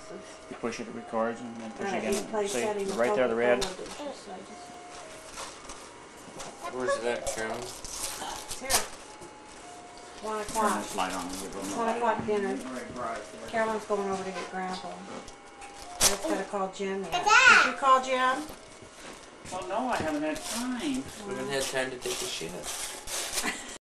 boxes. You push it, it records, and then push it Right, again. you play See, setting the right there, the red. Coca-Cola dishes, Where's it at, Carolyn? It's here. 1 Turn o'clock. this light on. 1 o'clock dinner. Carolyn's going over to get Grandpa. Dad's got to call Jim yet. Did you call Jim? Well, no, I haven't had time. We haven't had time to take a shit.